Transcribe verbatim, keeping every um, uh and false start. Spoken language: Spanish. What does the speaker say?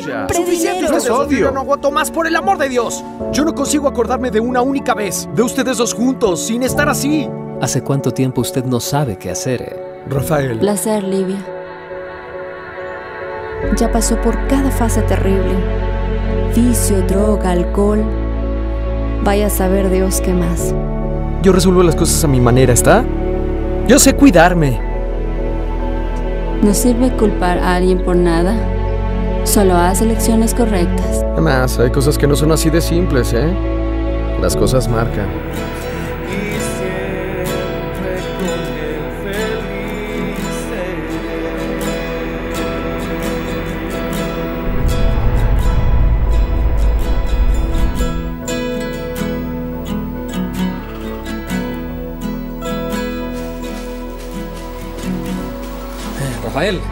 ya. Suficiente, Es obvio. Yo no aguanto más, por el amor de Dios. Yo no consigo acordarme de una única vez de ustedes dos juntos, sin estar así. ¿Hace cuánto tiempo usted no sabe qué hacer, eh? Rafael. Placer, Livia. Ya pasó por cada fase terrible. Vicio, droga, alcohol. Vaya a saber Dios qué más. Yo resuelvo las cosas a mi manera, ¿está? Yo sé cuidarme. No sirve culpar a alguien por nada. Solo haz elecciones correctas. Además, hay cosas que no son así de simples, ¿eh? Las cosas marcan. Rafael.